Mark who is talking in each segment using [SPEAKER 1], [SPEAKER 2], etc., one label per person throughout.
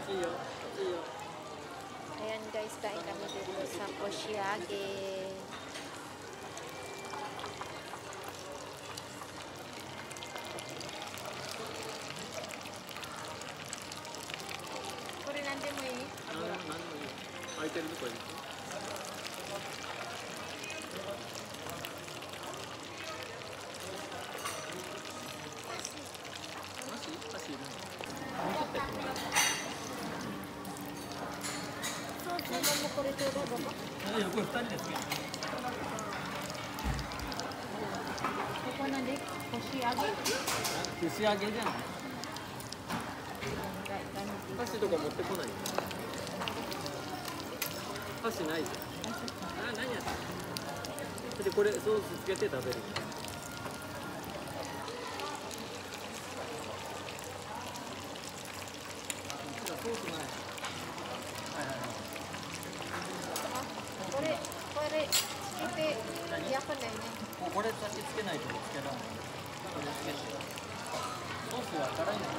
[SPEAKER 1] いいよ、いいよ。
[SPEAKER 2] Ayan guys, kain kami dito sa Koshiage. Kuri nande mo ini?
[SPEAKER 1] なんでもいいよ。空いてるとこに。箸いるの？もうちょっとやってもらう。
[SPEAKER 2] Ano mo kuri turo ba ba?
[SPEAKER 1] いや、これ2人ですけど。
[SPEAKER 2] Ito na di Koshiage.
[SPEAKER 1] 串揚げじゃない。箸とか持ってこない。箸ないじゃん。あ、何やった。でこれソースつけて食べる。ソースない。はいはいはい。
[SPEAKER 2] Kuri tske yakan na yun.
[SPEAKER 1] これ先つけないとつけられない。これつけて。ソースは辛いの。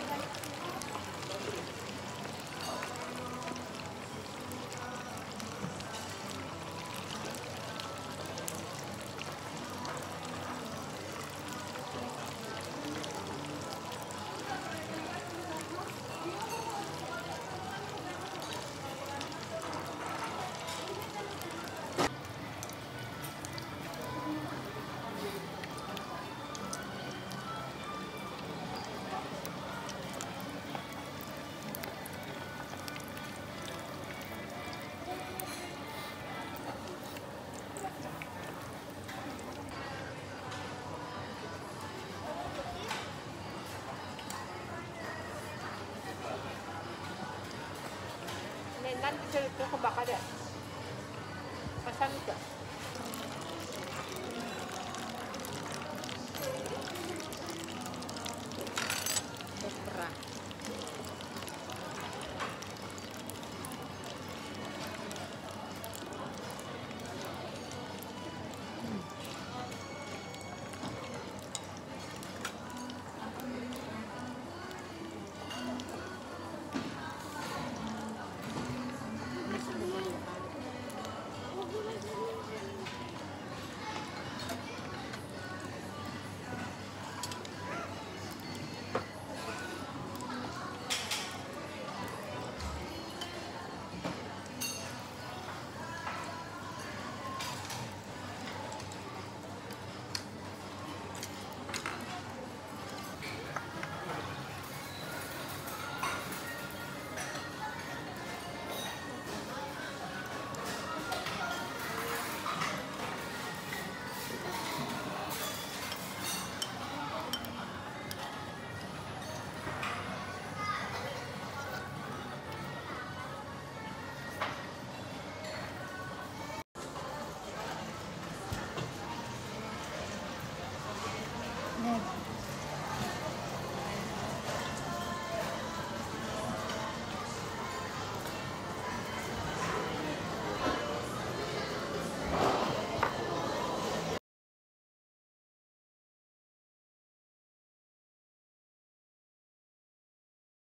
[SPEAKER 2] Nanti cerita ke bakar ya. Pasang ke.